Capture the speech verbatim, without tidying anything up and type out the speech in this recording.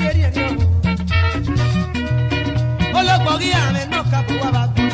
eri eri o olóògbé orí àárín náà kábọ̀ wá bá gbọ́.